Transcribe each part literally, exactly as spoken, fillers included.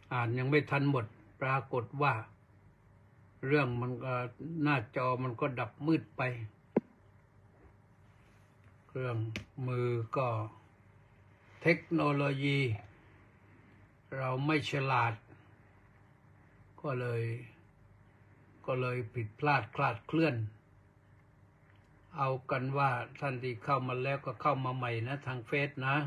อ่านยังไม่ทันหมดปรากฏว่าเรื่องมันก็หน้าจอมันก็ดับมืดไปเครื่องมือก็เทคโนโลยีเราไม่ฉลาดก็เลยก็เลยผิดพลาดคลาดเคลื่อนเอากันว่าท่านที่เข้ามาแล้วก็เข้ามาใหม่นะทางเฟซนะ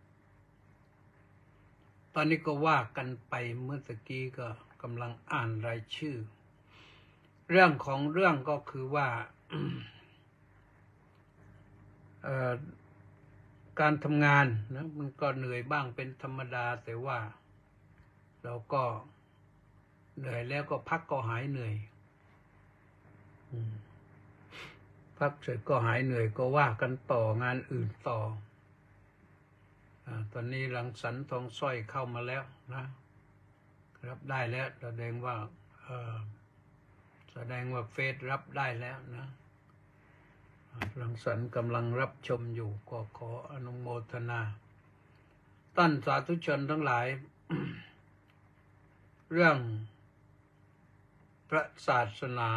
ตอนนี้ก็ว่ากันไปเมื่อตะกี้ก็กำลังอ่านรายชื่อเรื่องของเรื่องก็คือว่า การทำงานนะมันก็เหนื่อยบ้างเป็นธรรมดาแต่ว่าเราก็เหนื่อยแล้วก็พักก็หายเหนื่อยพักเสร็จก็หายเหนื่อยก็ว่ากันต่องานอื่นต่อตอนนี้รังสรรค์ทองสร้อยเข้ามาแล้วนะครับได้แล้วแสดงว่าแสดงว่าเฟซรับได้แล้วนะรังสรรค์กำลังรับชมอยู่ก็ขออนุโมทนาท่านสาธุชนทั้งหลาย เรื่องพระศาสนา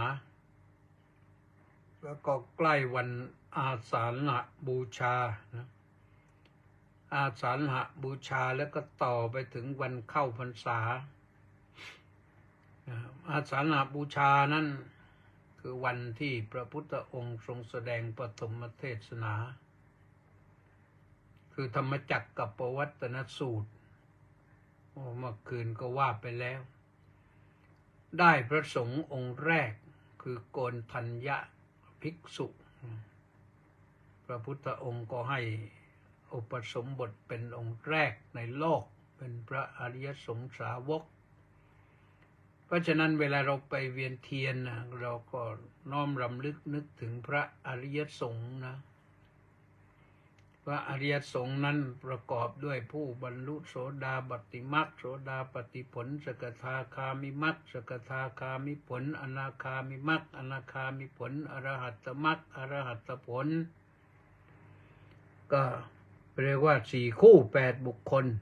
แล้วก็ใกล้วันอาสาฬหบูชานะอาสาฬหบูชาแล้วก็ต่อไปถึงวันเข้าพรรษาอาสาฬหบูชานั้นคือวันที่พระพุทธองค์ทรงแสดงปฐมเทศนาคือธรรมจักรกับปวัตตนสูตรเมื่อคืนก็ว่าไปแล้วได้พระสงฆ์องค์แรกคือโกณฑัญญภิกษุพระพุทธองค์ก็ให้อุปสมบทเป็นองค์แรกในโลกเป็นพระอริยสงสาวกเพราะฉะนั้นเวลาเราไปเวียนเทียนนะเราก็น้อมรำลึกนึกถึงพระอริยสงฆ์นะพระอริยสงฆ์นั้นประกอบด้วยผู้บรรลุโสดาปัตติมรรคโสดาปัตติผลสกทาคามิมรรคสกทาคามิผลอนาคามิมรรคอนาคามิผลอรหัตตมรรคอรหัตตผลก็เรียกว่าสี่คู่แปดบุคคล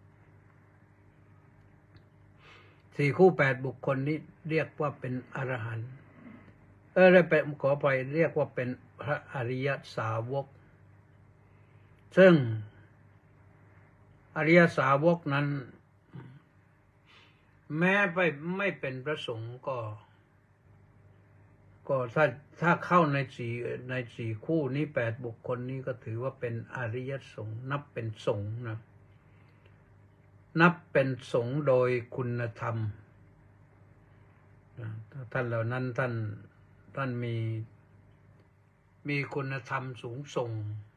สี่คู่แปดบุคคลนี้เรียกว่าเป็นอรหันต์เออได้เป็นขอไปเรียกว่าเป็นพระอริยสาวกซึ่งอริยสาวกนั้นแม้ไปไม่เป็นพระสงฆ์ก็ก็ถ้าถ้าเข้าในสี่ในสี่คู่นี้แปดบุคคลนี้ก็ถือว่าเป็นอริยสงฆ์นับเป็นสงฆ์นะนับเป็นสงฆ์โดยคุณธรรมท่านเหล่านั้นท่านท่านมีมีคุณธรรมสูงส่ง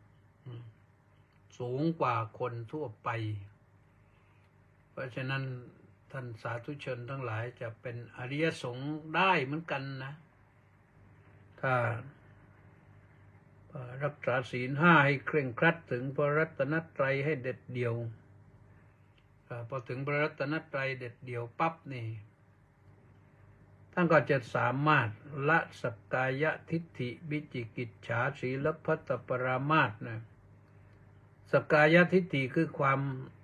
สูงกว่าคนทั่วไปเพราะฉะนั้นท่านสาธุชนทั้งหลายจะเป็นอริยสงฆ์ได้เหมือนกันนะถ้ารักษาศีลห้าให้เคร่งครัดถึงพระรัตนตรัยให้เด็ดเดี่ยวพอถึงพระรัตนตรัยเด็ดเดี่ยวปั๊บนี่ท่านก็จะสามารถละสักกายทิฏฐิวิจิกิจฉาสีลพัตตปรามาสนะสักกายทิฏฐิคือความ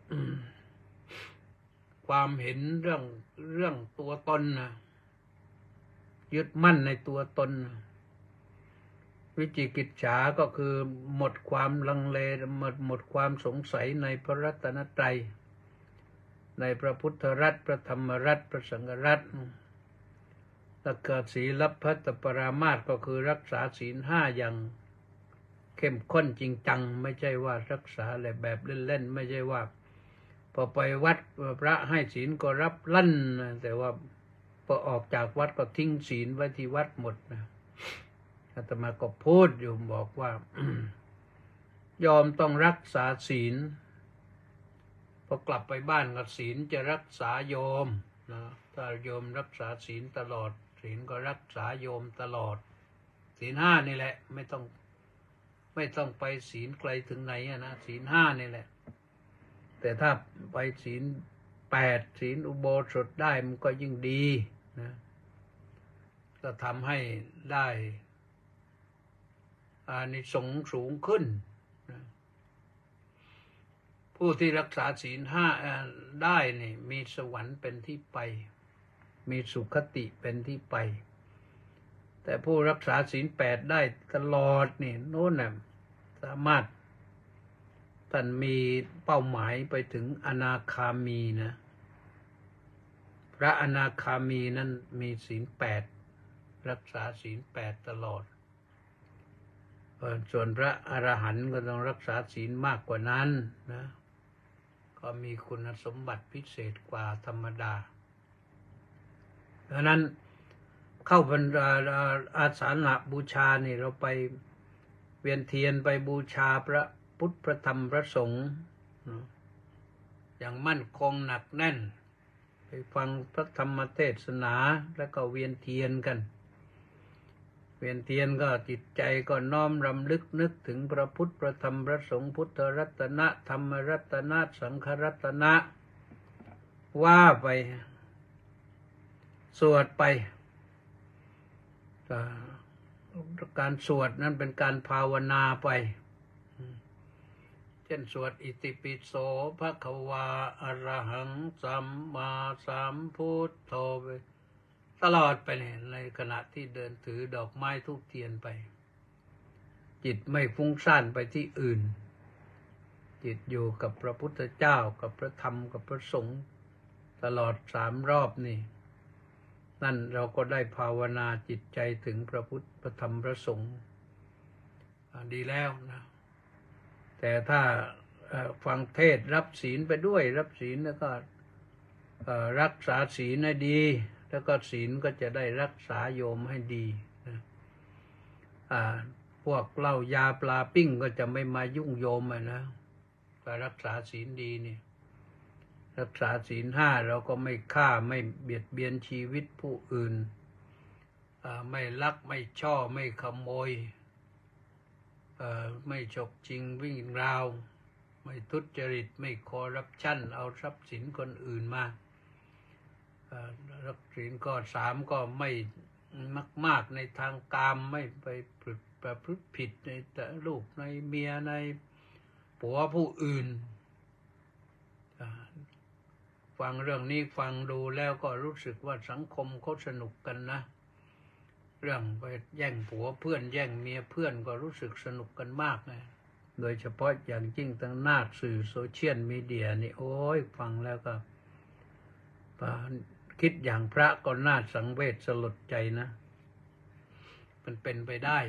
ความเห็นเรื่องเรื่องตัวตนนะยึดมั่นในตัวตนวิจิกิจฉาก็คือหมดความลังเลหมดหมดความสงสัยในพระรัตนตรัยในพระพุทธรัตน์พระธรรมรัตน์พระสังฆรัตน์ถ้าเกิดศีลพัตตปรามาสก็คือรักษาศีลห้าอย่างเข้มข้นจริงจังไม่ใช่ว่ารักษาอะไรแบบเล่นๆไม่ใช่ว่าพอไปวัดพระให้ศีลก็รับลั่นแต่ว่าพอออกจากวัดก็ทิ้งศีลไว้ที่วัดหมดนะอาตมาก็พูดอยู่บอกว่ายอมต้องรักษาศีลพอกลับไปบ้านก็ศีลจะรักษาโยมนะถ้าโยมรักษาศีลตลอดศีลก็รักษาโยมตลอดศีลห้านี่แหละไม่ต้องไม่ต้องไปศีลไกลถึงไหนนะศีลห้านี่แหละแต่ถ้าไปศีลแปดศีลอุโบสถได้มันก็ยิ่งดีนะก็ทำให้ได้อานิสงส์สูงขึ้นนะผู้ที่รักษาศีลห้าได้นี่มีสวรรค์เป็นที่ไปมีสุคติเป็นที่ไปแต่ผู้รักษาศีลแปดได้ตลอดนี่โน่นน่ะสามารถท่านมีเป้าหมายไปถึงอนาคามีนะพระอนาคามีนั้นมีศีลแปดรักษาศีลแปดตลอดส่วนพระอรหันต์ก็ต้องรักษาศีลมากกว่านั้นนะก็มีคุณสมบัติพิเศษกว่าธรรมดาดังนั้นเข้าบรรดาอาสาฬหบูชานี่เราไปเวียนเทียนไปบูชาพระพุทธพระธรรมพระสงฆ์อย่างมั่นคงหนักแน่นไปฟังพระธรรมเทศนาแล้วก็เวียนเทียนกันเวียนเทียนก็จิตใจก็น้อมรำลึกนึกถึงพระพุทธพระธรรมพระสงฆ์พุทธรัตนะธรรมรัตนะสังฆรัตนะว่าไปสวดไปการสวดนั้นเป็นการภาวนาไปเช่นสวดอิติปิโสภะคะวาอะระหังสัมมาสัมพุทโธไปตลอดไปเนี่ยในขณะที่เดินถือดอกไม้ธูปเทียนไปจิตไม่ฟุ้งซ่านไปที่อื่นจิตอยู่กับพระพุทธเจ้ากับพระธรรมกับพระสงฆ์ตลอดสามรอบนี่นั่นเราก็ได้ภาวนาจิตใจถึงพระพุทธพระธรรมพระสงฆ์ดีแล้วนะแต่ถ้าฟังเทศรับศีลไปด้วยรับศีลแล้วก็รักษาศีลให้ดีแล้วก็ศีลก็จะได้รักษาโยมให้ดีนะพวกเหล้ายาปลาปิ้งก็จะไม่มายุ่งโยมนะก็รักษาศีลดีนี่รักษาศีลห้าเราก็ไม่ฆ่าไม่เบียดเบียนชีวิตผู้อื่นไม่ลักไม่ช่อไม่ขโมยไม่ฉกชิงวิ่งราวไม่ทุจริตไม่คอร์รัปชันเอาทรัพย์สินคนอื่นมารักศีลก็สามก็ไม่มากมากในทางกามไม่ไปประพฤติผิดในแต่ลูกในเมียในผัวผู้อื่นฟังเรื่องนี้ฟังดูแล้วก็รู้สึกว่าสังคมเขาสนุกกันนะเรื่องไปแย่งผัวเพื่อนแย่งเมียเพื่อนก็รู้สึกสนุกกันมากนะโดยเฉพาะอย่างยิ่งทางหน้าสื่อโซเชียลมีเดียนี่โอ้ยฟังแล้วก็คิดอย่างพระก็น่าสังเวชสลดใจนะมันเป็นไปได้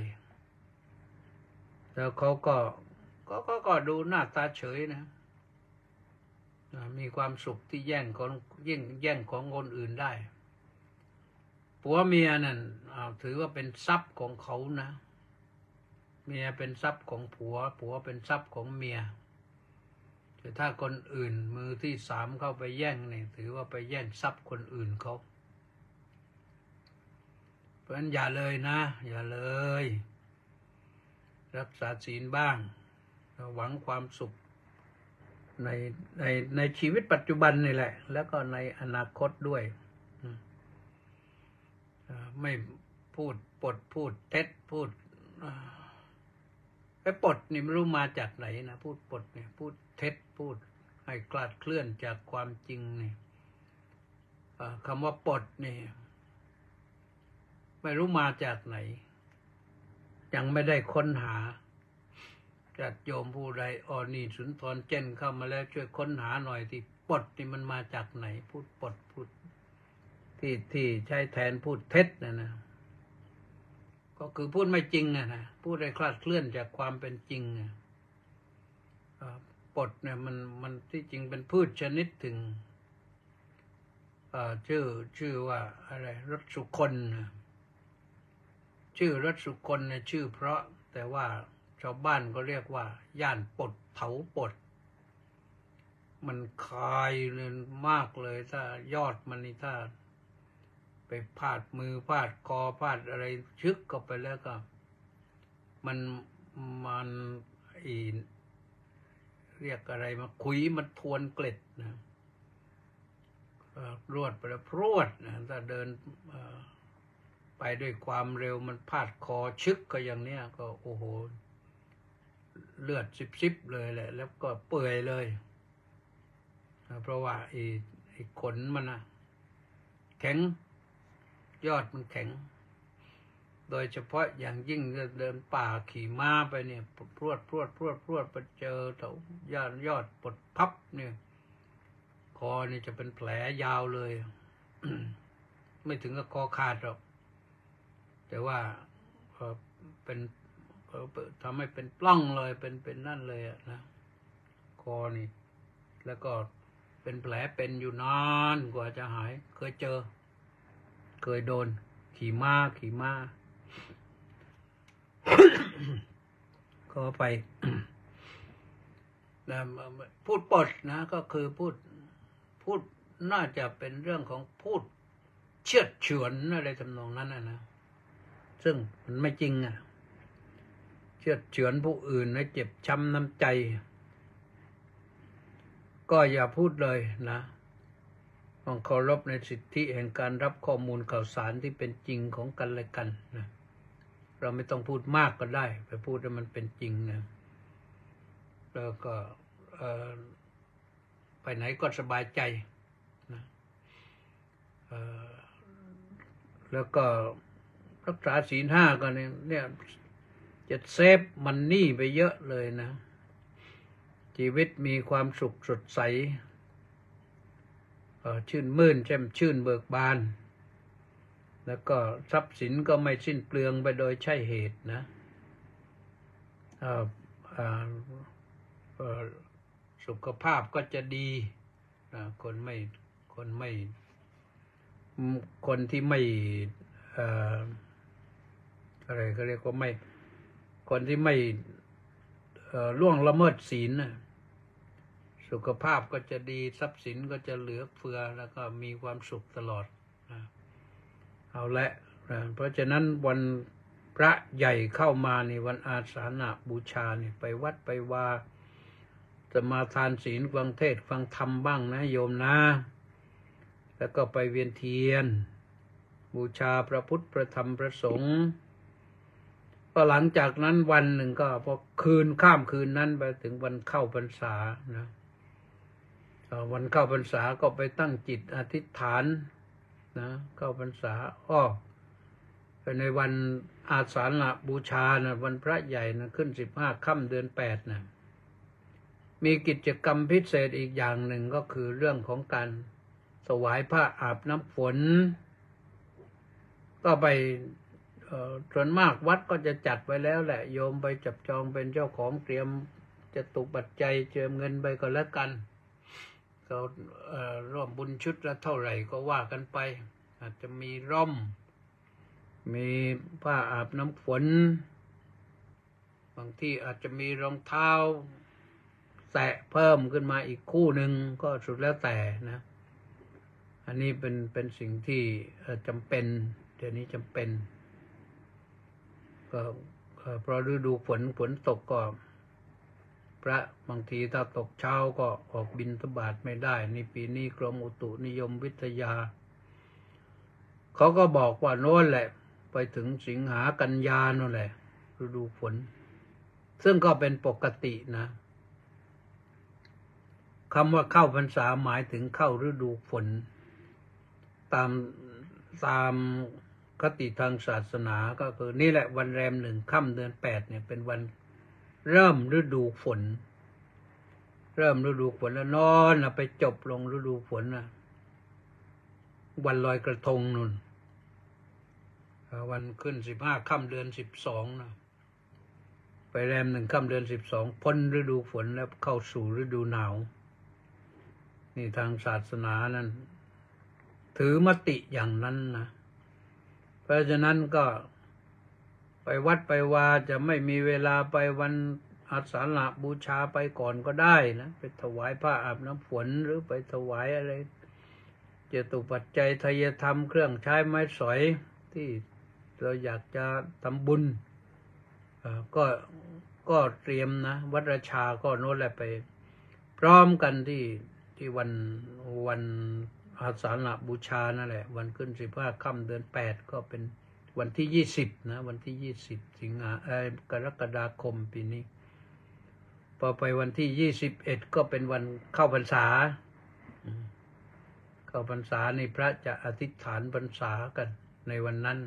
แล้วเขาก็ก็ก็ก็ดูหน้าตาเฉยนะมีความสุขที่แย่งของยิ่งแย่งของคนอื่นได้ผัวเมียนั่นถือว่าเป็นทรัพย์ของเขานะเมียเป็นทรัพย์ของผัวผัวเป็นทรัพย์ของเมียแต่ถ้าคนอื่นมือที่สามเข้าไปแย่งเนี่ยถือว่าไปแย่งทรัพย์คนอื่นเขาเพราะฉะนั้นอย่าเลยนะอย่าเลยรักษาศีลบ้างหวังความสุขในในในชีวิตปัจจุบันนี่แหละแล้วก็ในอนาคตด้วยไม่พูดปดพูดเท็จพูดไอ้ปดนี่ไม่รู้มาจากไหนนะพูดปดเนี่ยพูดเท็จพูดให้คลาดเคลื่อนจากความจริงนี่คำว่าปดนี่ไม่รู้มาจากไหนยังไม่ได้ค้นหาญาติโยมผู้ใดอ่อนี่สุนทรเจนเข้ามาแล้วช่วยค้นหาหน่อยที่ปดนี่มันมาจากไหนพูดปดพูดที่ที่ใช้แทนพูดเท็จนะนะก็คือพูดไม่จริงนะนะพูดให้คลาดเคลื่อนจากความเป็นจริงนะปดเนี่ยมันมันที่จริงเป็นพืชชนิดถึงชื่อชื่อว่าอะไรรสสุคนชื่อรสสุคนเนี่ยชื่อเพราะแต่ว่าชาวบ้านก็เรียกว่าย่านปดเถาปดมันคายเลยมากเลยถ้ายอดมันนี่ถ้าไปพาดมือพาดคอพาดอะไรชึกเข้าไปแล้วก็มันมันอีเรียกอะไรมาคุยมันทวนเกล็ดนะรวดไปแล้วพรวดนะถ้าเดินไปด้วยความเร็วมันพาดคอชึกก็อย่างเนี้ยก็โอ้โหเลือดซิบๆเลยแหละแล้วก็เปื่อยเลยเพราะว่าไอ้ไอ้ขนมันนะแข็งยอดมันแข็งโดยเฉพาะอย่างยิ่งเดินป่าขี่ม้าไปเนี่ยพรวดพรวดพรวดพรวดไปเจอเถายอดยอดปลดพับเนี่ยคอนี่จะเป็นแผลยาวเลย ไม่ถึงกับคอขาดหรอกแต่ว่าเป็นทำให้เป็นปล้องเลยเป็นเป็นนั่นเลยนะคอนี่แล้วก็เป็นแผลเป็นอยู่นานกว่าจะหายเคยเจอเคยโดนขี่ม้าขี่ม้า ก็ไป พูดปดนะก็คือพูดพูดน่าจะเป็นเรื่องของพูดเชือดเฉือนอะไรทำนองนั้นนะนะซึ่งมันไม่จริงอ่ะเชือดเฉือนผู้อื่นให้เจ็บช้ำน้ำใจก็อย่าพูดเลยนะต้องเคารพในสิทธิแห่งการรับข้อมูลข่าวสารที่เป็นจริงของกันและกันนะเราไม่ต้องพูดมากก็ได้ไปพูดให้มันเป็นจริงนะแล้วก็ไปไหนก็สบายใจนะแล้วก็รักษาศีลห้าก็เนี่ยเนี่ยจะเซฟมันนี่ไปเยอะเลยนะชีวิตมีความสุขสดใสชื่นมื่นแจ่มชื่นเบิกบานแล้วก็ทรัพย์สินก็ไม่สิ้นเปลืองไปโดยใช่เหตุนะสุขภาพก็จะดีคนไม่คนไม่คนที่ไม่อะไรเขาเรียกว่าไม่คนที่ไม่ล่วงละเมิดศีลนะสุขภาพก็จะดีทรัพย์สินก็จะเหลือเฟือแล้วก็มีความสุขตลอดนะเอาละนะเพราะฉะนั้นวันพระใหญ่เข้ามาในวันอาสาฬหบูชาเนี่ยไปวัดไปวาจะมาทานศีลฟังเทศฟังธรรมบ้างนะโยมนะแล้วก็ไปเวียนเทียนบูชาพระพุทธพระธรรมพระสงฆ์ก็หลังจากนั้นวันหนึ่งก็พอคืนข้ามคืนนั้นไปถึงวันเข้าพรรษานะวันเข้าพรรษาก็ไปตั้งจิตอธิษฐานนะเข้าพรรษาอ้อไปในวันอาสาฬหบูชานะวันพระใหญ่นะขึ้นสิบห้าค่ำเดือนแปดนะมีกิจกรรมพิเศษอีกอย่างหนึ่งก็คือเรื่องของการถวายผ้าอาบน้ำฝนก็ไปส่วนมากวัดก็จะจัดไว้แล้วแหละโยมไปจับจองเป็นเจ้าของเตรียมจะตุปัจจัยเจิมเงินไปก็แล้วกันก็ร่วมบุญชุดละเท่าไหร่ก็ว่ากันไปอาจจะมีร่มมีผ้าอาบน้ำฝนบางที่อาจจะมีรองเท้าแตะเพิ่มขึ้นมาอีกคู่หนึ่งก็สุดแล้วแต่นะอันนี้เป็นเป็นสิ่งที่จำเป็นเดี๋ยวนี้จำเป็นก็เพราะฤดูฝนฝนตกก็พระบางทีถ้าตกเช้าก็ออกบิณฑบาตไม่ได้ในปีนี้กรมอุตุนิยมวิทยาเขาก็บอกว่าโน้นแหละไปถึงสิงหากันยาโน่นแหละฤดูฝนซึ่งก็เป็นปกตินะคำว่าเข้าพรรษาหมายถึงเข้าฤดูฝนตามตามคติทางศาสนาก็คือนี่แหละวันแรมหนึ่งค่ำเดือนแปดเนี่ยเป็นวันเริ่มฤดูฝนเริ่มฤดูฝนแล้วนอนนะไปจบลงฤดูฝนนะวันลอยกระทงนู่นวันขึ้นสิบห้าค่ำเดือนสิบสองนะไปแรมหนึ่งค่ำเดือนสิบสองพ้นฤดูฝนแล้วเข้าสู่ฤดูหนาวนี่ทางศาสนานั้นถือมติอย่างนั้นนะเพราะฉะนั้นก็ไปวัดไปวาจะไม่มีเวลาไปวันอาสาฬหบูชาไปก่อนก็ได้นะไปถวายผ้าอาบน้ำฝนหรือไปถวายอะไรเจตุปัจจัยทายธรรมเครื่องใช้ไม้สอยที่เราอยากจะทำบุญก็ก็เตรียมนะวัดราชาก็โน้นแหละไปพร้อมกันที่ที่วันวันอาสาฬหบูชานั่นแหละวันขึ้นสิบห้าค่ำเดือนแปดก็เป็นวันที่ยี่สิบนะวันที่ยี่สิบสิงหาเอ่อกรกฎาคมปีนี้พอไปวันที่ยี่สิบเอ็ดก็เป็นวันเข้าพรรษาเข้าพรรษานี่พระจะอธิษฐานพรรษากันในวันนั้น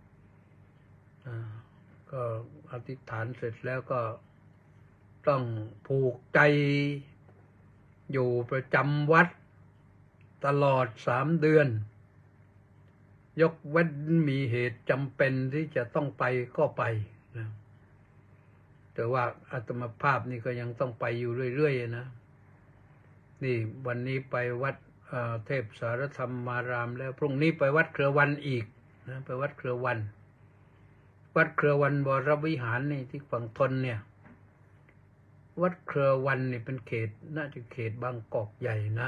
ก็อธิษฐานเสร็จแล้วก็ต้องผูกใจอยู่ประจำวัดตลอดสามเดือนยกเว้นมีเหตุจำเป็นที่จะต้องไปก็ไปนะแต่ว่าอาตมาภาพนี่ก็ยังต้องไปอยู่เรื่อยๆนะนี่วันนี้ไปวัดเทพสารธรรมารามแล้วพรุ่งนี้ไปวัดเครือวันอีกนะไปวัดเครือวันวัดเครือวันวรวิหารนี่ที่ฝั่งทนเนี่ยวัดเครือวันนี่เป็นเขตน่าจะเขตบางกอกใหญ่นะ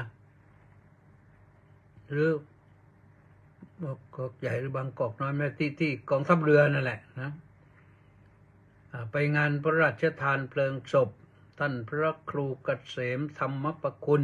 หรือบางกอกใหญ่หรือบางกอกน้อยแม่ที่ที่กองทัพเรือนั่นแหละนะไปงานพระราชทานเพลิงศพท่านพระครูเกษมธรรมประคุณ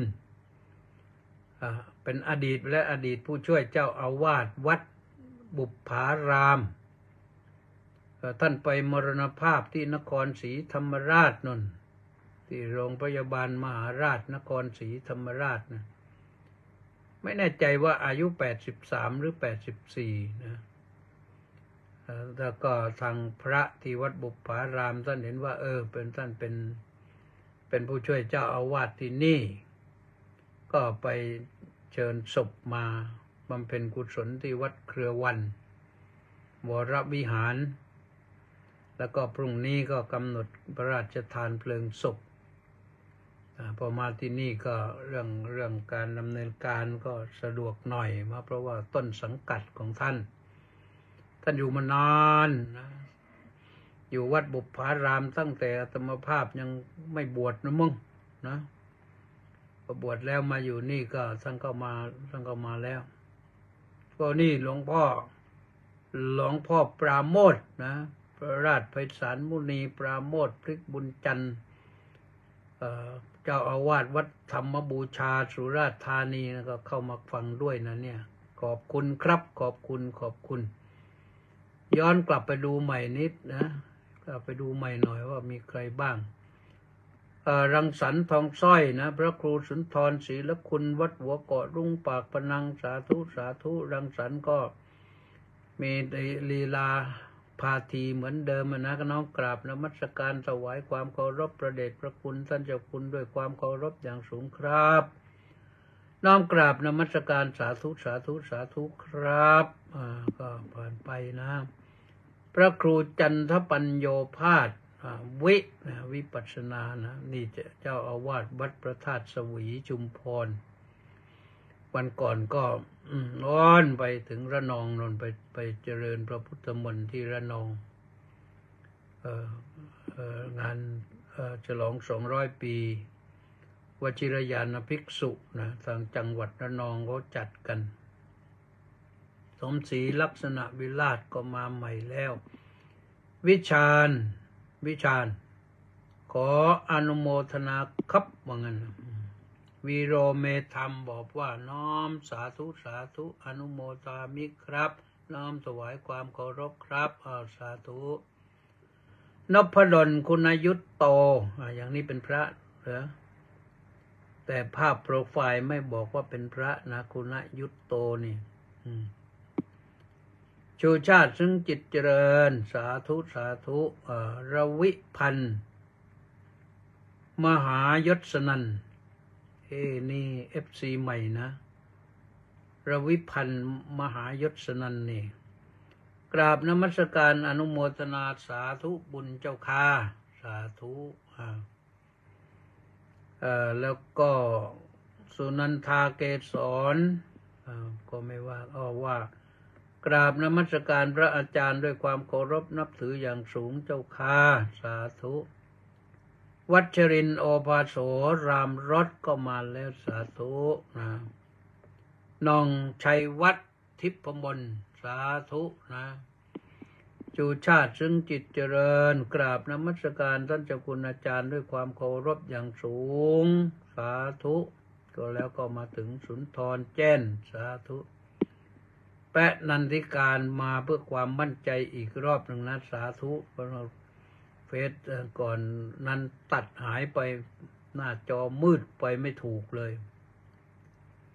เป็นอดีตและอดีตผู้ช่วยเจ้าอาวาสวัดบุปผารามท่านไปมรณภาพที่นครศรีธรรมราชนนที่โรงพยาบาลมหาราชนครศรีธรรมราชนะไม่แน่ใจว่าอายุแปดสิบสามหรือแปดสิบสี่นะแล้วก็ทางพระที่วัดบุปผารามท่านเห็นว่าเออเป็นท่านเป็นเป็นผู้ช่วยเจ้าอาวาสที่นี่ก็ไปเชิญศพมาบำเพ็ญกุศลที่วัดเครือวันวรวิหารแล้วก็พรุ่งนี้ก็กำหนดพระราชทานเพลิงศพพอมาที่นี่ก็เรื่องเรื่องการดำเนินการก็สะดวกหน่อยมาเพราะว่าต้นสังกัดของท่านท่านอยู่มานานนะอยู่วัดบุปผารามตั้งแต่อาตมาภาพยังไม่บวชนะมึงนะพอบวชแล้วมาอยู่นี่ก็ท่านก็มาท่านก็มาแล้วก็นี่หลวงพ่อหลวงพ่อปราโมทย์นะพระราชไพศาลมุนีปราโมทย์พฤกษ์บุญจันทร์เจ้าอาวาสวัดธรรมบูชาสุราษฎร์ธานีนะก็เข้ามาฟังด้วยนะเนี่ยขอบคุณครับขอบคุณขอบคุณย้อนกลับไปดูใหม่นิดนะกลับไปดูใหม่หน่อยว่ามีใครบ้างรังสรรค์ทองสร้อยนะพระครูสุนทรศรีละคุณวัดหัวเกาะรุ่งปากพนังสาธุสาธุรังสรรค์ก็มีลีลาพาทีเหมือนเดิมนะก็น้องกราบนมัสการถวายความเคารพพระเดชพระคุณท่านเจ้าคุณด้วยความเคารพอย่างสูงครับน้อมกราบนมัสการสาธุสาธุสาธุครับอ่าก็ผ่านไปนะพระครูจันทปัญโยภาสวินะวิปัสสนานะนี่เจ้าอาวาสวัดพระธาตุสวีชุมพรวันก่อนก็อ้อนไปถึงระนองนนไปไปเจริญพระพุทธมนต์ที่ระนองเอ่อเอ่องานเอ่อฉลองสองร้อยปีวชิรยานภิกษุนะทางจังหวัดระนองเขาจัดกันสมศรีลักษณะวิราชก็มาใหม่แล้ววิชาญวิชาญขออนุโมทนาครับว่างั้นวีโรเมธรรมบอกว่าน้อมสาธุสาธุอนุโมทามิครับน้อมถวายความเคารพครับอาสาธุนพดลคุณยุตโตอย่างนี้เป็นพระเหรอแต่ภาพโปรไฟล์ไม่บอกว่าเป็นพระนะคุณยุตโตนี่ชูชาติซึ่งจิตเจริญสาธุสาธุระวิพันธ์มหายศนันท์เอ้นี่เอฟซีใหม่นะระวิพันธ์มหายศนันท์นี่กราบนมัสการอนุโมทนาสาธุบุญเจ้าค่ะสาธุอ่าเอ่อแล้วก็สุนันทาเกศรอ่าก็ไม่ว่าอ้อว่ากราบนมัสการพระอาจารย์ด้วยความเคารพนับถืออย่างสูงเจ้าค่ะสาธุวัชรินทร์โอภาโสรามรถก็มาแล้วสาธุนะน้องชัยวัฒน์ทิพมลสาธุนะชูชาติซึ่งจิตเจริญกราบนมัสการท่านเจ้าคุณอาจารย์ด้วยความเคารพอย่างสูงสาธุก็แล้วก็มาถึงสุนทรแจ้นสาธุแปะนันทิการมาเพื่อความมั่นใจอีกรอบหนึ่งนะสาธุเพราะเฟซก่อนนั้นตัดหายไปหน้าจอมืดไปไม่ถูกเลย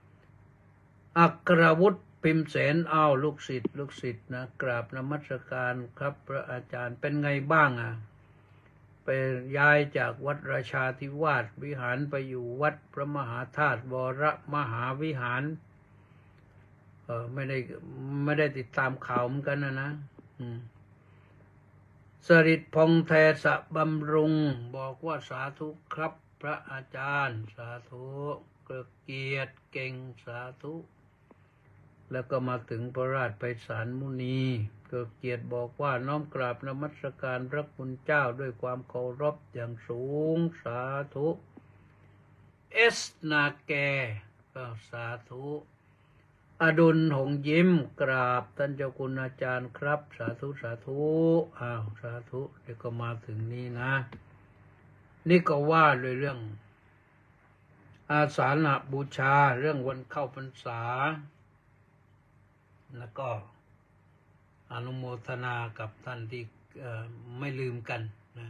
อัครวุฒิพิมพ์เสนอ้าวลูกศิษย์ลูกศิษย์นะกราบนมัสการครับพระอาจารย์เป็นไงบ้างอ่ะไปย้ายจากวัดราชาธิวาสวิหารไปอยู่วัดพระมหาธาตุวรมหาวิหารเออไม่ได้ไม่ได้ติดตามข่าวเหมือนกันนะนะอืมสริตพงษ์แทสะบำรุงบอกว่าสาธุครับพระอาจารย์สาธุเกิดเกียรติเก่งสาธุแล้วก็มาถึงพระราชไพศาลมุนีเกิดเกียรติบอกว่าน้อมกราบนมัสการพระคุณเจ้าด้วยความเคารพอย่างสูงสาธุเอสนาแกก็สาธุอดุลหงยิ้มกราบท่านเจ้าคุณอาจารย์ครับสาธุสาธุอ้าวสาธุเดี๋ยวก็มาถึงนี้นะนี่ก็ว่าด้วยเรื่องอาสาฬหบูชาเรื่องวันเข้าพรรษาแล้วก็อนุโมทนากับท่านที่ไม่ลืมกันนะ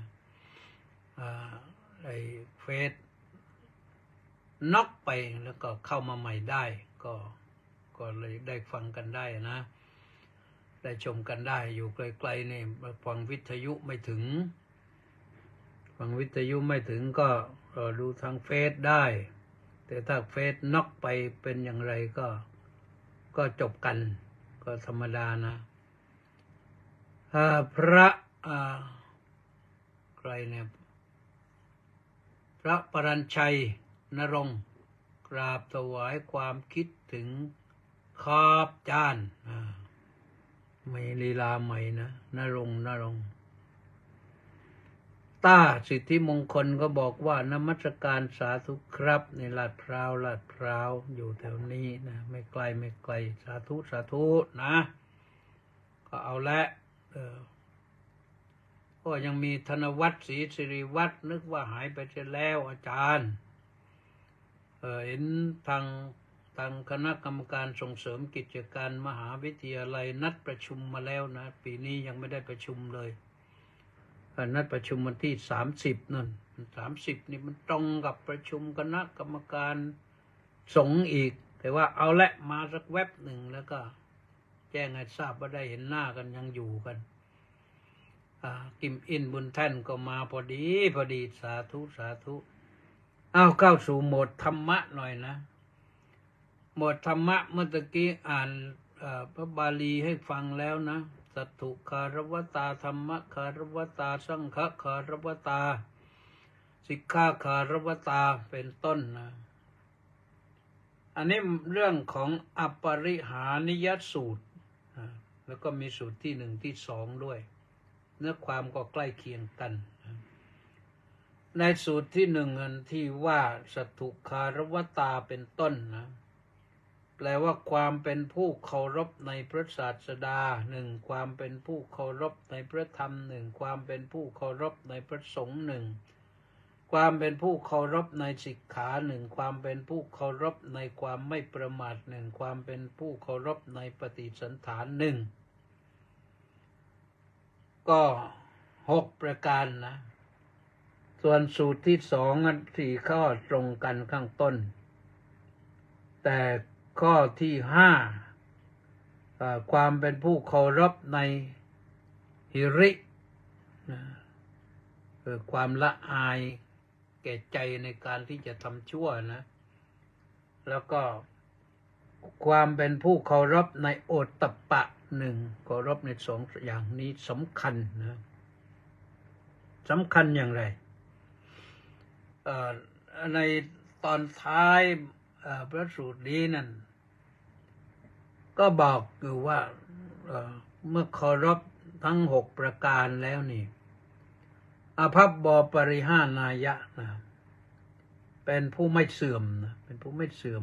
ไอ้เฟซน็อกไปแล้วก็เข้ามาใหม่ได้ก็ก็เลยได้ฟังกันได้นะได้ชมกันได้อยู่ไกลๆนี่ฟังวิทยุไม่ถึงฟังวิทยุไม่ถึงก็ดูทางเฟซได้แต่ถ้าเฟซน็อกไปเป็นอย่างไรก็ก็จบกันก็ธรรมดานะพระใครเนี่ยพระปรัญชัยนรงค์กราบถวายความคิดถึงขอบจานมีลีลาใหม่นะนรงค์นรงค์ต้าสิทธิมงคลก็บอกว่านมัสการสาธุครับในลาดพร้าวลาดพร้าวอยู่แถวนี้นะไม่ไกลไม่ไกลสาธุสาธุนะก็เอาละเออก็ยังมีธนวัฒน์ศรีสิริวัฒน์นึกว่าหายไปเสียแล้วอาจารย์เออเห็นทางทางคณะกรรมการส่งเสริมกิจการมหาวิทยาลัยนัดประชุมมาแล้วนะปีนี้ยังไม่ได้ประชุมเลยนัดประชุมวันที่สามสิบนั่นสามสิบนี่มันตรงกับประชุมคณะกรรมการสงฆ์อีกแต่ว่าเอาละมาสักแวบหนึ่งแล้วก็แจ้งให้ทราบว่าได้เห็นหน้ากันยังอยู่กันกิมอินบุญแท่นก็มาพอดีพอดีสาธุสาธุเอาเข้าสู่โหมดธรรมะหน่อยนะโหมดธรรมะเมื่อตะกี้อ่านพระบาลีให้ฟังแล้วนะสัตถุคารวตาธรรมะคารวตาสังฆคารวตาสิกขาคารวตาเป็นต้นนะอันนี้เรื่องของอปริหานิยสูตรแล้วก็มีสูตรที่หนึ่งที่สองด้วยเนื้อความก็ใกล้เคียงกันในสูตรที่หนึ่งอันที่ว่าสัตถุคารวตาเป็นต้นนะแปลว่าความเป็นผู้เคารพในพระศาสดาหนึ่งความเป็นผู้เคารพในพระธรรมหนึ่งความเป็นผู้เคารพในพระสงฆ์หนึ่งความเป็นผู้เคารพในสิกขาหนึ่งความเป็นผู้เคารพในความไม่ประมาทหนึ่งความเป็นผู้เคารพในปฏิสันถานหนึ่งก็หกประการนะส่วนสูตรที่สองสี่ข้อตรงกันข้างต้นแต่ข้อที่ห้าความเป็นผู้เคารพในหิริคือความละอายแก่ใจในการที่จะทำชั่วนะแล้วก็ความเป็นผู้เคารพในโอตตัปปะหนึ่งเคารพในสองอย่างนี้สำคัญนะสำคัญอย่างไรในตอนท้ายพระสูตรนี้นั่นก็บอกอยู่ว่าเมื่อเคารพทั้งหกประการแล้วนี่อภัพบปริหานายะนะเป็นผู้ไม่เสื่อมนะเป็นผู้ไม่เสื่อม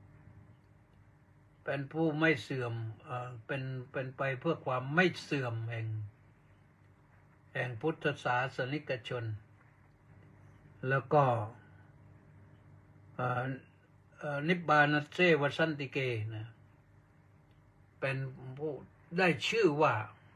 เป็นผู้ไม่เสื่อมเป็นเป็นไปเพื่อความไม่เสื่อมแห่งแห่งพุทธศาสนิกชนแล้วก็นิบบานัสเซวสันติเกนะเป็นผู้ได้ชื่อว่า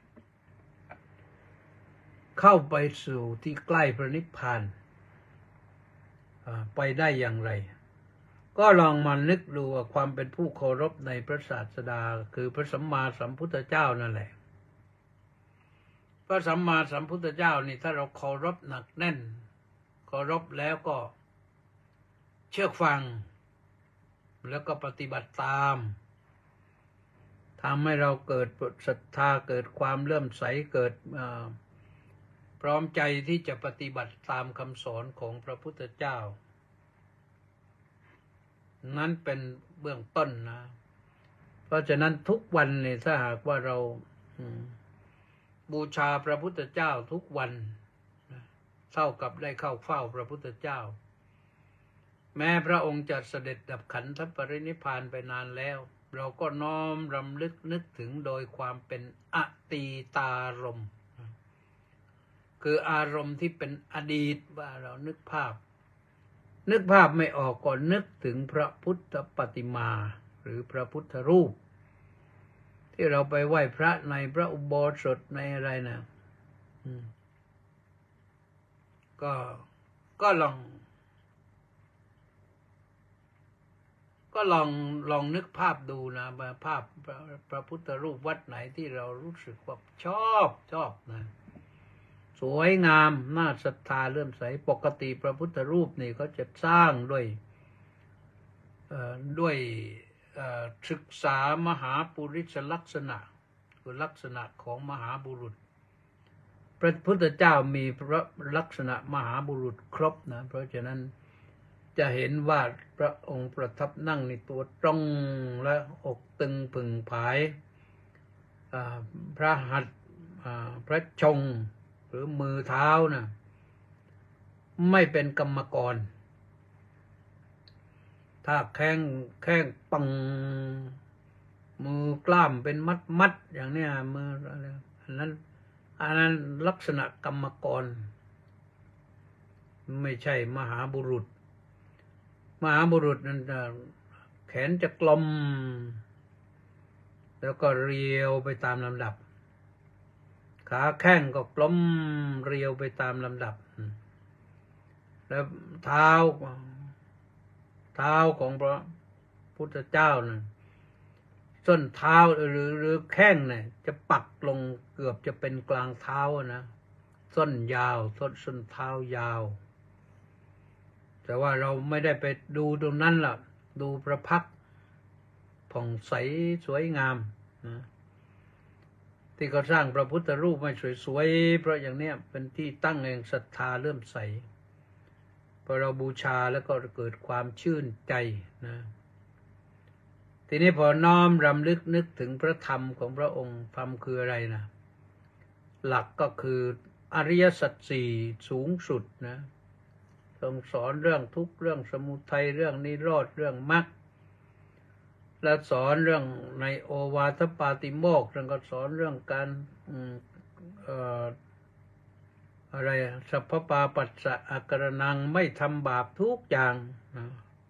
เข้าไปสู่ที่ใกล้พระนิพพานไปได้อย่างไรก็ลองมานึกดูว่าความเป็นผู้เคารพในพระศาสดาคือพระสัมมาสัมพุทธเจ้านั่นแหละพระสัมมาสัมพุทธเจ้านี่ถ้าเราเคารพหนักแน่นเคารพแล้วก็เชื่อฟังแล้วก็ปฏิบัติตามทำให้เราเกิดศรัทธาเกิดความเลื่อมใสเกิดพร้อมใจที่จะปฏิบัติตามคำสอนของพระพุทธเจ้านั้นเป็นเบื้องต้นนะเพราะฉะนั้นทุกวันเนี่ยถ้าหากว่าเราบูชาพระพุทธเจ้าทุกวันเท่ากับได้เข้าเฝ้าพระพุทธเจ้าแม้พระองค์จะเสด็จดับขันธปรินิพพานไปนานแล้วเราก็น้อมรำลึกนึกถึงโดยความเป็นอตีตารมณ์คืออารมณ์ที่เป็นอดีตว่าเรานึกภาพนึกภาพไม่ออกก่อนนึกถึงพระพุทธปฏิมาหรือพระพุทธรูปที่เราไปไหว้พระในพระอุโบสถในอะไรนะก็ก็ลองก็ลองลองนึกภาพดูนะภาพพระพระพุทธรูปวัดไหนที่เรารู้สึกว่าชอบชอบนะสวยงามน่าศรัทธาเลื่อมใสปกติพระพุทธรูปนี่เขาจะสร้างด้วยด้วยศึกษามหาปุริสลักษณะคือลักษณะของมหาบุรุษพระพุทธเจ้ามีพระลักษณะมหาบุรุษครบนะเพราะฉะนั้นจะเห็นว่าพระองค์ประทับนั่งในตัวตรงและอกตึงผึ่งผายพระหัตถ์พระชงหรือมือเท้านะไม่เป็นกรรมกรถ้าแข้งแข้งปังมือกล้ามเป็นมัดมัดอย่างเนี้ยมืออะไรอันนั้นอันนั้นลักษณะกรรมกรไม่ใช่มหาบุรุษมหาบุรุษนั้นแขนจะกลมแล้วก็เรียวไปตามลำดับขาแข้งก็กลมเรียวไปตามลำดับแล้วเท้าเท้าของพระพุทธเจ้านะส้นเท้าหรือหรือแข้งเนี่ยจะปักลงเกือบจะเป็นกลางเท้านะส้นยาวส้นส้นเท้ายาวแต่ว่าเราไม่ได้ไปดูตรงนั้นล่ะดูพระพักตร์ผ่องใสสวยงามนะที่เขาสร้างพระพุทธรูปให้สวยๆเพราะอย่างนี้เป็นที่ตั้งแห่งศรัทธาเลื่อมใสพอเราบูชาแล้วก็เกิดความชื่นใจนะทีนี้พอน้อมรำลึกนึกถึงพระธรรมของพระองค์ธรรมคืออะไรนะหลักก็คืออริยสัจสี่สูงสุดนะทรงสอนเรื่องทุกข์เรื่องสมุทัยเรื่องนิโรธเรื่องมรรคและสอนเรื่องในโอวาทปาติโมกข์แล้วก็สอนเรื่องการเอ่ออะไรสัพพปาปัสสะอาการนังไม่ทำบาปทุกอย่างนะ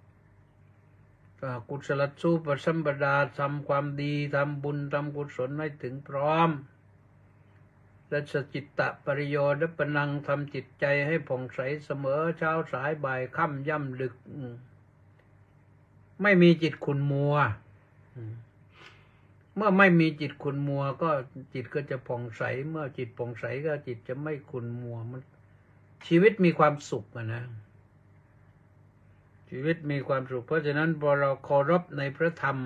กุศลสูปสัมปดาทำความดีทำบุญทำกุศลให้ถึงพร้อมและสจิตตะปริโยดปนังทำจิตใจให้ผ่องใสเสมอเช้าสายบ่ายค่ำย่ำดึกไม่มีจิตขุ่นมัวเมื่อไม่มีจิตขุ่นมัวก็จิตก็จะผ่องใสเมื่อจิตผ่องใสก็จิตจะไม่ขุ่นมัวมันชีวิตมีความสุขนะชีวิตมีความสุขเพราะฉะนั้นพอเราเคารพในพระธรรม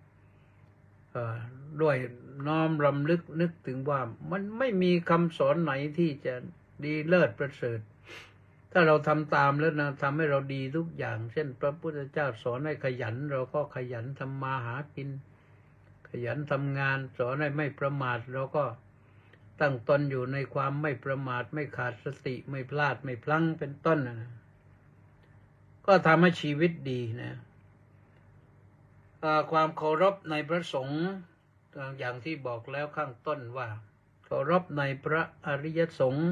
ด้วยน้อมรำลึกนึกถึงว่ามันไม่มีคำสอนไหนที่จะดีเลิศประเสริฐถ้าเราทำตามแล้วนะทำให้เราดีทุกอย่างเช่นพระพุทธเจ้าสอนให้ขยันเราก็ขยันทำมาหากินขยันทำงานสอนให้ไม่ประมาทเราก็ตั้งตนอยู่ในความไม่ประมาทไม่ขาดสติไม่พลาดไม่พลั้งเป็นต้นนะก็ทำให้ชีวิตดีนะความเคารพในพระสงฆ์อย่างที่บอกแล้วข้างต้นว่าเคารพในพระอริยสงฆ์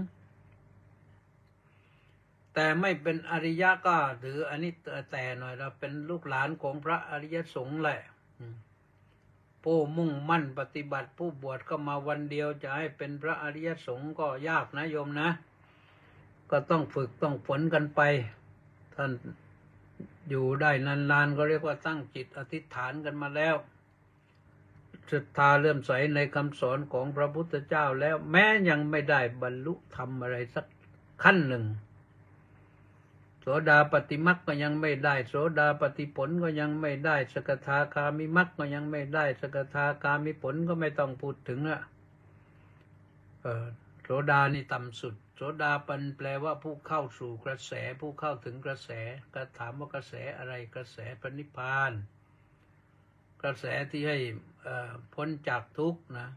แต่ไม่เป็นอริยะก็ถืออันนี้แต่หน่อยเราเป็นลูกหลานของพระอริยสงฆ์แหละผู้มุ่งมั่นปฏิบัติผู้บวชก็มาวันเดียวจะให้เป็นพระอริยสงฆ์ก็ยากนะโยมนะก็ต้องฝึกต้องฝนกันไปท่านอยู่ได้นานๆก็เรียกว่าตั้งจิตอธิษฐานกันมาแล้วศรัทธาเลื่อมใสในคำสอนของพระพุทธเจ้าแล้วแม้ยังไม่ได้บรรลุธรรมอะไรสักขั้นหนึ่งโสดาปัตติมรรคก็ยังไม่ได้โสดาปัตติผลก็ยังไม่ได้สกทาคามิมรรคก็ยังไม่ได้สกทาคามิผลก็ไม่ต้องพูดถึงละเออโสดานี่ต่ำสุดโสดาปันแปลว่าผู้เข้าสู่กระแสผู้เข้าถึงกระแสก็ถามว่ากระแสอะไรกระแสพระนิพพานกระแสที่ให้พ้นจากทุกข์นะ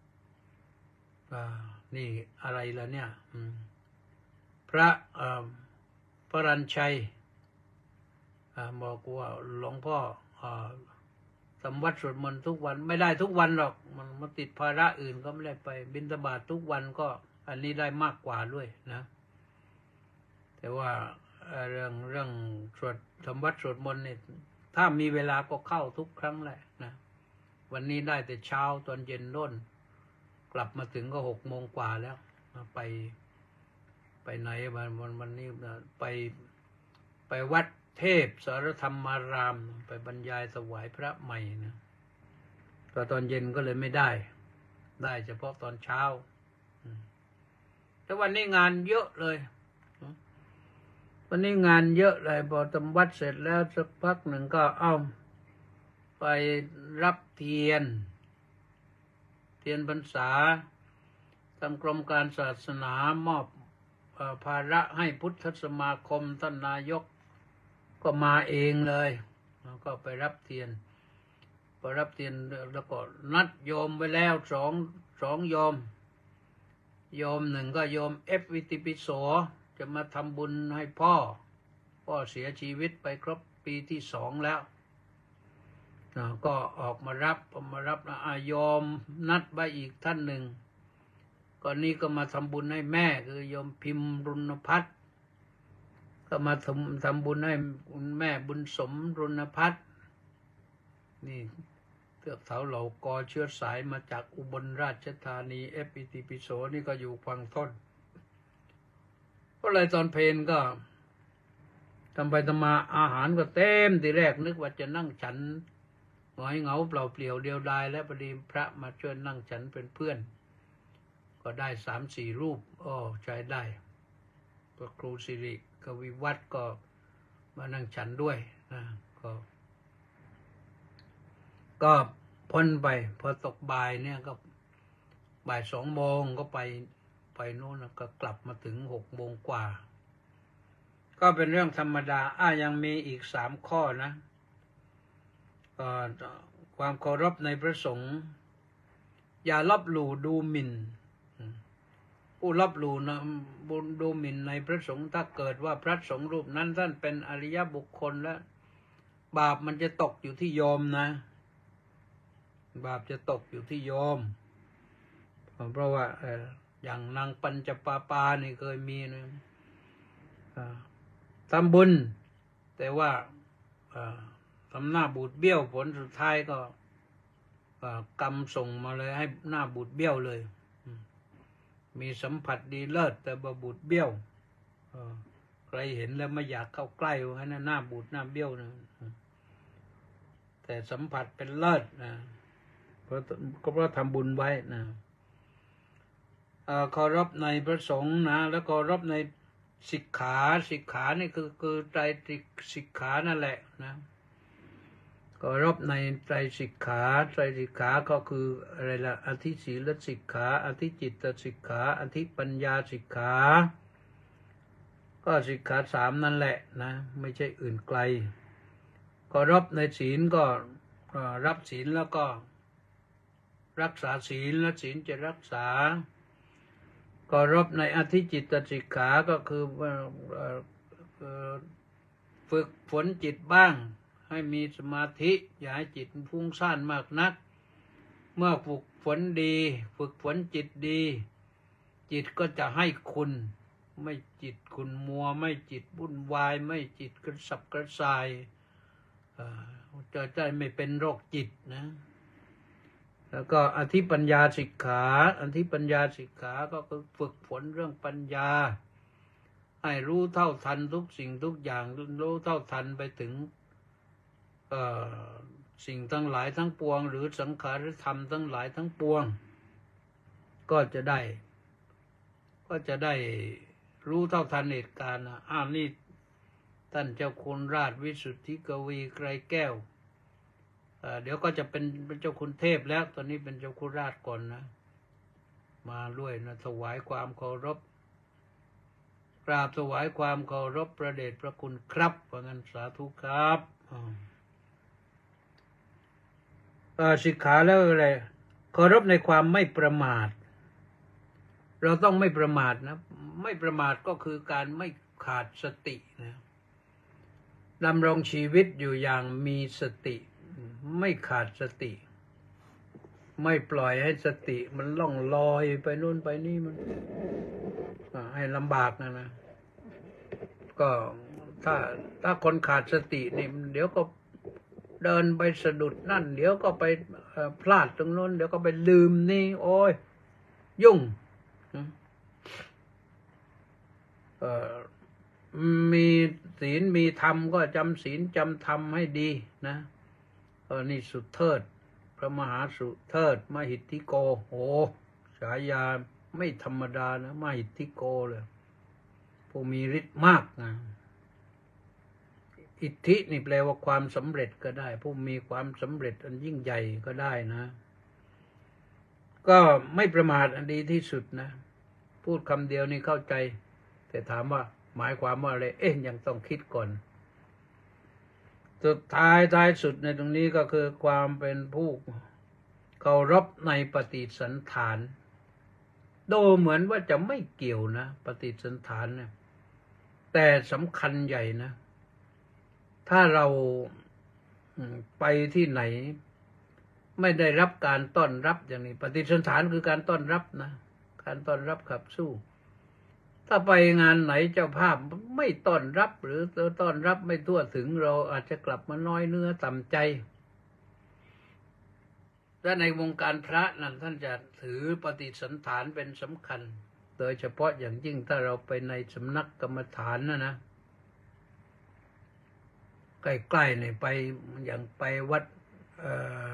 นี่อะไรล่ะเนี่ยพระพระรัญชัยบอกว่าหลวงพ่อทำวัดสวดมนต์ทุกวันไม่ได้ทุกวันหรอกมันมาติดภาระอื่นก็ไม่ได้ไปบิณฑบาตทุกวันก็อันนี้ได้มากกว่าด้วยนะแต่ว่าเรื่องเรื่องสวดทำวัดสวดมนต์เนี่ยถ้ามีเวลาก็เข้าทุกครั้งแหละนะวันนี้ได้แต่เช้าตอนเย็นโน่นกลับมาถึงก็หกโมงกว่าแล้วไปไปไหนวันวันวันนี้ไปไปวัดเทพสารธรรมารามไปบรรยายถวายพระใหม่นะตอนตอนเย็นก็เลยไม่ได้ได้เฉพาะตอนเช้าแต่วันนี้งานเยอะเลยวันนี้งานเยอะเลยพอทำวัดเสร็จแล้วสักพักหนึ่งก็เอ้าไปรับเทียนเทียนพรรษาทางกรมการศาสนามอบภาระให้พุทธสมาคมท่านนายกก็มาเองเลยแล้วก็ไปรับเทียนพอรับเทียนแล้วก็นัดโยมไว้แล้วสองสองโยมโยมหนึ่งก็โยมเอฟวิติปิโสจะมาทำบุญให้พ่อพ่อเสียชีวิตไปครบปีที่สองแล้วก็ออกมารับพอมารับนะอาโยมนัดไว้อีกท่านหนึ่งก่อนนี้ก็มาทำบุญให้แม่คือโยมพิมพ์รุณพัฒน์ก็มาทำทำบุญให้คุณแม่บุญสมรุณพัฒน์นี่เทือกเขาเหล่ากอเชื้อสายมาจากอุบลราชธานีเอฟอิติปิโสนี่ก็อยู่ฝั่งทนก็เลยตอนเพลนก็ทำไปทำมาอาหารก็เต็มทีแรกนึกว่าจะนั่งฉันหงอยเหงาเปล่าเปลี่ยวเดียวดายแล้วพอดีพระมาช่วยนั่งฉันเป็นเพื่อนก็ได้สามสี่รูปอ้อใช้ได้ก็ครูสิริกวิวัฒน์ก็มานั่งฉันด้วยนะก็ก็พ้นไปพอตกบ่ายเนี่ยก็บ่ายสองโมงก็ไปไปโน่นก็กลับมาถึงหกโมงกว่าก็เป็นเรื่องธรรมดาอ่ะยังมีอีกสามข้อนะก็ความเคารพในพระสงฆ์อย่าลบหลู่ดูหมิ่นผู้ลบหลู่นะดูหมิ่นในพระสงฆ์ถ้าเกิดว่าพระสงฆ์รูปนั้นท่านเป็นอริยบุคคลแล้วบาปมันจะตกอยู่ที่โยมนะบาปจะตกอยู่ที่โยมเพราะว่าอย่างนางปัญจปาปานี่เคยมีนะทำบุญแต่ว่าทำหน้าบูดเบี้ยวผลสุดท้ายก็กรรมส่งมาเลยให้หน้าบูดเบี้ยวเลยมีสัมผัสดีเลิศแต่บาบูดเบี้ยวใครเห็นแล้วไม่อยากเข้าใกล้ว่าหน้าบูดหน้าเบี้ยวนะแต่สัมผัสเป็นเลิศนะเพราะก็เพราะทำบุญไว้นะเคารพในพระสงฆ์นะแล้วเคารพในสิกขาสิกขานี่คือคือไตรสิกขานั่นแหละนะเคารพในไตรสิกขาไตรสิกขาก็คืออะไรล่ะอธิศีลสิกขาอธิจิตตสิกขาอธิปัญญาสิกขาก็สิกขาสามนั่นแหละนะไม่ใช่อื่นไกลเคารพในศีลก็รับศีลแล้วก็รักษาศีลและศีลจะรักษาเคารพในอธิจิตตสิกขาก็คือฝึกฝนจิตบ้างให้มีสมาธิอย่าให้จิตฟุ้งซ่านมากนักเมื่อฝึกฝนดีฝึกฝนจิตดีจิตก็จะให้คุณไม่จิตคุณมัวไม่จิตวุ่นวายไม่จิตกระสับกระส่ายจะจะไม่เป็นโรคจิตนะแล้วก็อธิปัญญาสิกขาอธิปัญญาสิกขาก็คือฝึกฝนเรื่องปัญญาให้รู้เท่าทันทุกสิ่งทุกอย่างรู้เท่าทันไปถึงเอ่อสิ่งทั้งหลายทั้งปวงหรือสังขารธรรมทั้งหลายทั้งปวงก็จะได้ก็จะได้รู้เท่าทันเหตุการณ์นะอ้าวนี่ท่านเจ้าคุณราชวิสุทธิกวีไกรแก้วเอ่อเดี๋ยวก็จะเป็นเป็นเจ้าคุณเทพแล้วตอนนี้เป็นเจ้าคุณราชก่อนนะมาด้วยนะถวายความเคารพกราบถวายความเคารพพระเดชพระคุณครับว่างั้นสาธุครับอ่าสิกขาแล้วอะไรเคารพในความไม่ประมาทเราต้องไม่ประมาทนะไม่ประมาทก็คือการไม่ขาดสตินะดำรงชีวิตอยู่อย่างมีสติไม่ขาดสติไม่ปล่อยให้สติมันล่องลอยไปนู่นไปนี่มันให้ลำบากนะนะก็ถ้าถ้าคนขาดสตินี่เดี๋ยวก็เดินไปสะดุดนั่นเดี๋ยวก็ไปพลาดตรงโน้นเดี๋ยวก็ไปลืมนี่โอ้ยยุ่งเอ่อมีศีลมีธรรมก็จำศีลจำธรรมให้ดีนะเออนี่สุดเทิดพระมหาสุเทิดมหิทธิโกโอ้ฉายาไม่ธรรมดานะมหิทธิโกเลยผู้มีฤทธิ์มากนะอิทธินี่แปลว่าความสำเร็จก็ได้ผู้มีความสำเร็จอันยิ่งใหญ่ก็ได้นะก็ไม่ประมาทอันดีที่สุดนะพูดคำเดียวนี่เข้าใจแต่ถามว่าหมายความว่าอะไรเอ๊ะยังต้องคิดก่อนสุดท้ายท้ายสุดในตรงนี้ก็คือความเป็นผู้เคารพในปฏิสันฐานดูเหมือนว่าจะไม่เกี่ยวนะปฏิสันฐานเนี่ยแต่สำคัญใหญ่นะถ้าเราไปที่ไหนไม่ได้รับการต้อนรับอย่างนี้ปฏิสันฐานคือการต้อนรับนะการต้อนรับขับสู้ถ้าไปงานไหนเจ้าภาพไม่ต้อนรับหรือต้อนรับไม่ทั่วถึงเราอาจจะกลับมาน้อยเนื้อต่ำใจและในวงการพระนั้นท่านจะถือปฏิสันฐานเป็นสำคัญโดยเฉพาะอย่างยิ่งถ้าเราไปในสำนักกรรมฐานนะนะใกล้ๆเนี่ยไปอย่างไปวัดเอ่อ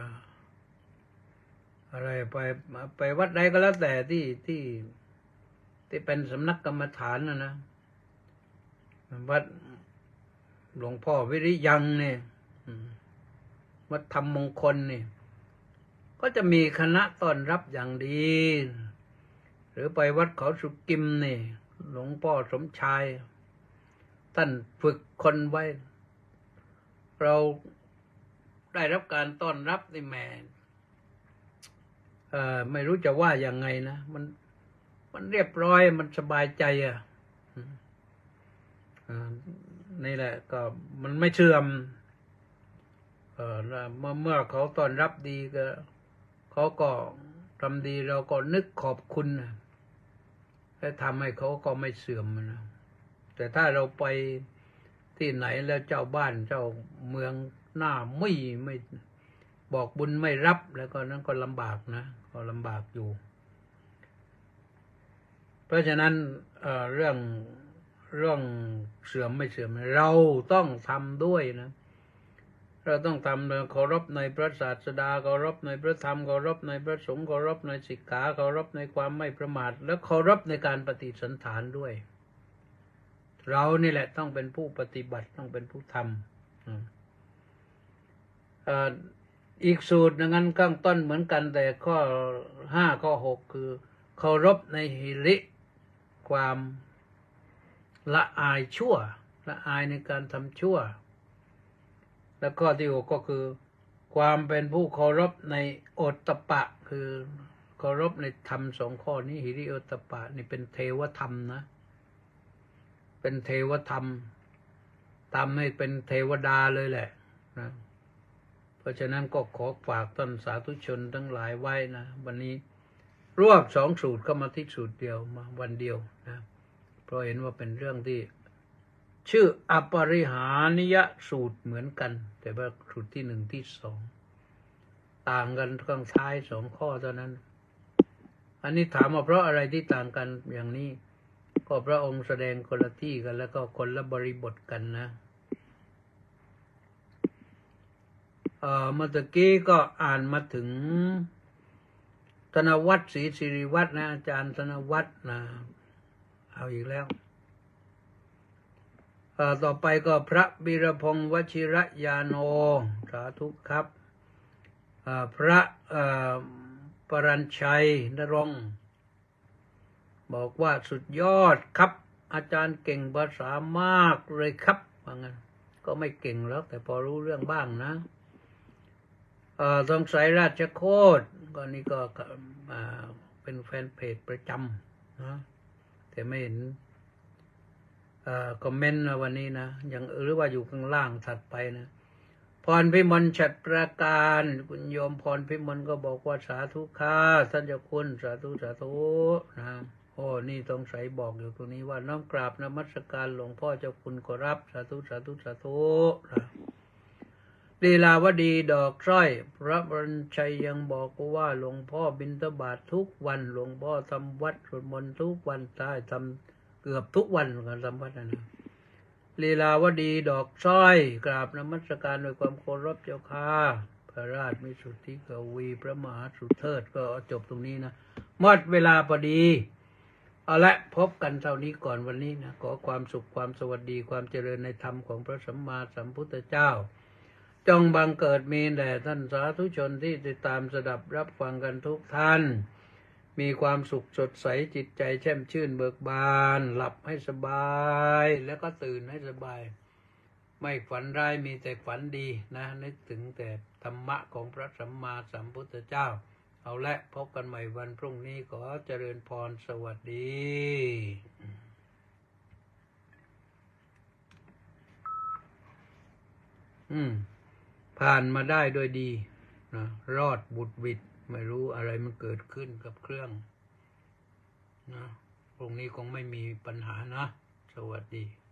อะไรไปไปวัดใดก็แล้วแต่ที่ที่ที่เป็นสำนักกรรมฐานนะนะวัดหลวงพ่อวิริยังเนี่ยวัดธรรมมงคลเนี่ยก็จะมีคณะต้อนรับอย่างดีหรือไปวัดเขาสุกิมนี่หลวงพ่อสมชายท่านฝึกคนไว้เราได้รับการต้อนรับในแม่เอ่อไม่รู้จะว่ายังไงนะมันมันเรียบร้อยมันสบายใจอ่ะนี่แหละก็มันไม่เชื่อมเออเมื่อเมื่อเขาต้อนรับดีก็เขาก็ทำดีเราก็นึกขอบคุณนะและทำให้เขาก็ไม่เสื่อมนะแต่ถ้าเราไปที่ไหนแล้วเจ้าบ้านเจ้าเมืองหน้าไม่ไม่บอกบุญไม่รับแล้วก็นั้นก็ลำบากนะก็ลำบากอยู่เพราะฉะนั้น เอ่อ เรื่องเรื่องเสื่อมไม่เสื่อมเราต้องทำด้วยนะเราต้องทำเคารพในพระศาสดาเคารพในพระธรรมเคารพในพระสงฆ์เคารพในสิกขาเคารพในความไม่ประมาทและเคารพในการปฏิสันฐานด้วยเรานี่แหละต้องเป็นผู้ปฏิบัติต้องเป็นผู้ทำอีกสูตรหนึ่งนั้นข้างต้นเหมือนกันแต่ข้อห้าข้อหกคือเคารพในหิริความละอายชั่วละอายในการทำชั่วและข้อที่หกก็คือความเป็นผู้เคารพในโอตตัปปะคือเคารพในธรรมสองข้อนี้หิริโอตตัปปะนี่เป็นเทวธรรมนะเป็นเทวธรรมทำให้เป็นเทวดาเลยแหละนะเพราะฉะนั้นก็ขอฝากท่านสาธุชนทั้งหลายไว้นะวันนี้รวบสองสูตรเข้ามาที่สูตรเดียวมาวันเดียวนะเพราะเห็นว่าเป็นเรื่องที่ชื่ออปริหานิยสูตรเหมือนกันแต่ว่าสูตรที่หนึ่งที่สองต่างกันข้างท้ายสองข้อเท่านั้นอันนี้ถามว่าเพราะอะไรที่ต่างกันอย่างนี้ก็พระองค์แสดงคนละที่กันแล้วก็คนละบริบทกันนะเอ่อเมื่อตะกี้ก็อ่านมาถึงธนวัฒน์ศรีสิริวัฒน์นะอาจารย์ธนวัฒน์นะเอาอีกแล้วเอ่อต่อไปก็พระบิรพงษ์วชิรยาโนสาธุครับเอ่อพระเอ่อปรัญชัยนรงค์บอกว่าสุดยอดครับอาจารย์เก่งภาษามากเลยครับว่างั้นก็ไม่เก่งแล้วแต่พอรู้เรื่องบ้างนะเอ่อสงสัยราชโคตรก็นี่ก็เป็นแฟนเพจประจำนะแต่ไม่เห็นเอ่อคอมเมนต์นะวันนี้นะยังหรือว่าอยู่ข้างล่างถัดไปนะพรพิมลฉัตรประการคุณโยมพรพิมลก็บอกว่าสาธุค่ะท่านเจ้าคุณสาธุสาธุนะโอ้นี่สงสัยบอกอยู่ตรงนี้ว่าน้อมกราบนมัสการหลวงพ่อเจ้าคุณขอรับสาธุสาธุสาธุนะลีลาวดีดอกสร้อยพระบรมชัยยังบอกว่าหลวงพ่อบิณฑบาตทุกวันหลวงพ่อทำวัดสวดมนต์ทุกวันใต้ทำเกือบทุกวันการทำวัดนะลีลาวดีดอกสร้อยกราบนมัสการด้วยความเคารพเจ้าค่ะพระราชมิสุทธิกวีพระมหาสุเทิดก็จบตรงนี้นะหมดเวลาพอดีเอาละพบกันเท่านี้ก่อนวันนี้นะขอความสุขความสวัสดีความเจริญในธรรมของพระสัมมาสัมพุทธเจ้าจงบังเกิดมีแด่ท่านสาธุชนที่ติดตามสดับรับฟังกันทุกท่านมีความสุขสดใสจิตใจแช่มชื่นเบิกบานหลับให้สบายแล้วก็ตื่นให้สบายไม่ฝันร้ายมีแต่ฝันดีนะนึกถึงแต่ธรรมะของพระสัมมาสัมพุทธเจ้าเอาละพบกันใหม่วันพรุ่งนี้ขอเจริญพรสวัสดีอืมผ่านมาได้โดยดีนะรอดบุดวิดไม่รู้อะไรมันเกิดขึ้นกับเครื่องนะพรุ่งนี้คงไม่มีปัญหานะสวัสดี